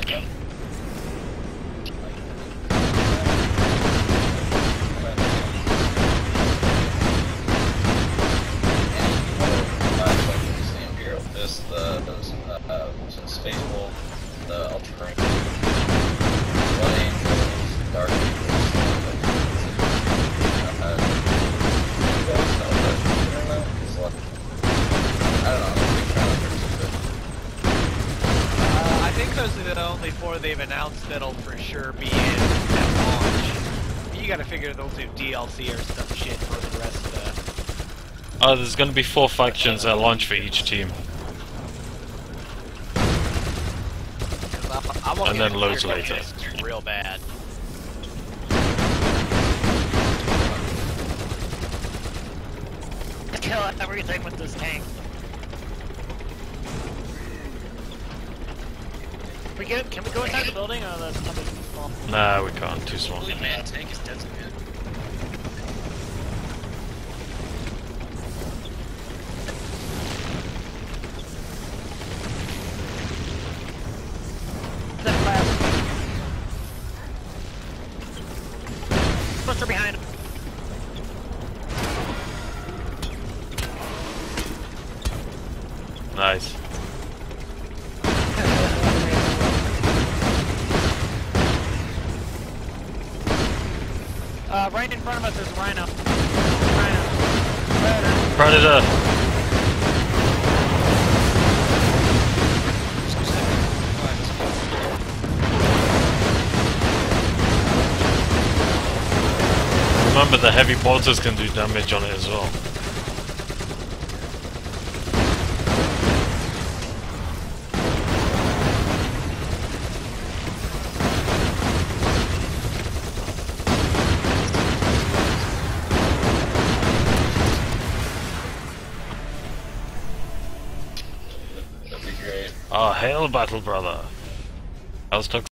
like them. The Space Wolf, the Ultra Marine, Blood Angels, Dark Angels, I don't know, I'm a big fan of their I think those are the only 4 they've announced that'll for sure be in at launch. You gotta figure they'll do DLC or some shit for the rest of the... Oh, there's gonna be 4 factions at launch for each team. And then loads later. Real bad. Kill everything with this tank. Can we go inside the building or that's too small? Nah, we can't. Too small. Holy man, tank is dead so good. Buster behind him. Nice. Right in front of us is Rhino. Predator! Remember, the heavy bolters can do damage on it as well. That'd be great. Ah, hail battle brother. How's